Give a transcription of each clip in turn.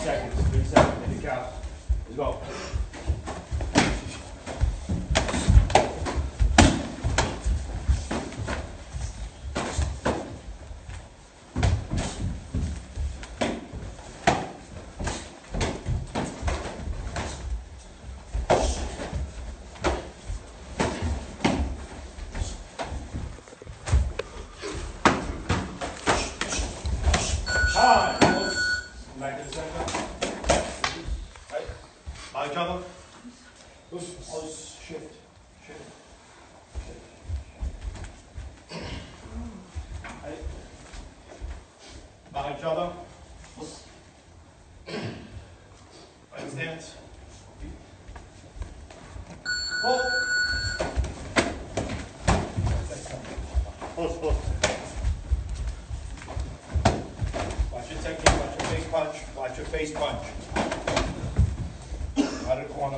seconds. 3 seconds. Hit the count. Let's go. Time. Come back to the center. Right. Behind each other. Loose. Close. Shift. Shift. Shift. Right. Behind each other. Loose. Right stance. Hold. Close. Close. Watch your technique, watch your face punch, watch your face punch. Out of the corner.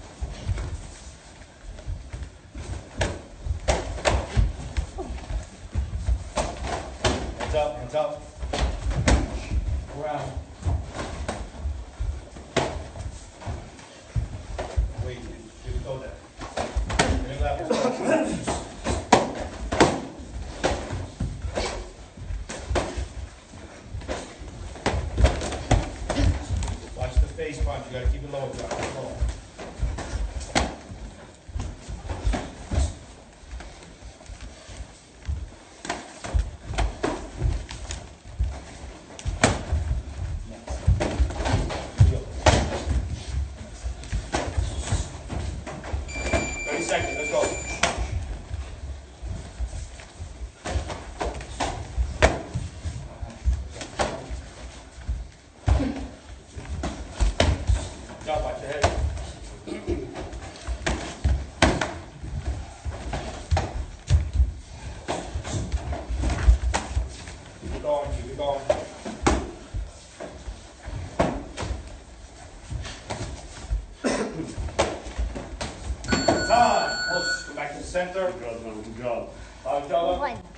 Hands up, hands up. Around. Wait, you go there. Bring level. Watch the face punch, you gotta keep it low, drop it low. Here we go. 30 seconds, let's go. Job, watch your head. Keep it going, keep it going. Time. Let's go back to the center. Good job. Good job.